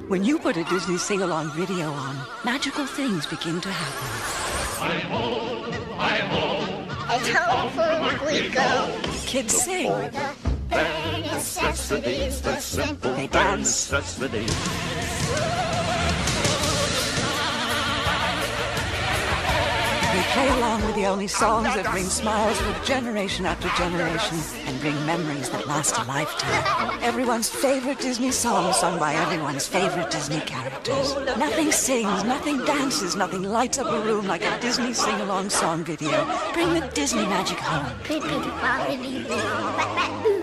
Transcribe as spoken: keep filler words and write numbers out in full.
When you put a Disney sing-along video on, magical things begin to happen. I'm home, I'm home. It's home we go. Kids sing. The bare necessities, the simple They dance. Necessities. They play along with the only songs that bring smiles for generation after generation and bring memories that last a lifetime. Everyone's favorite Disney song sung by everyone's favorite Disney characters. Nothing sings, nothing dances, nothing lights up a room like a Disney sing-along song video. Bring the Disney magic home.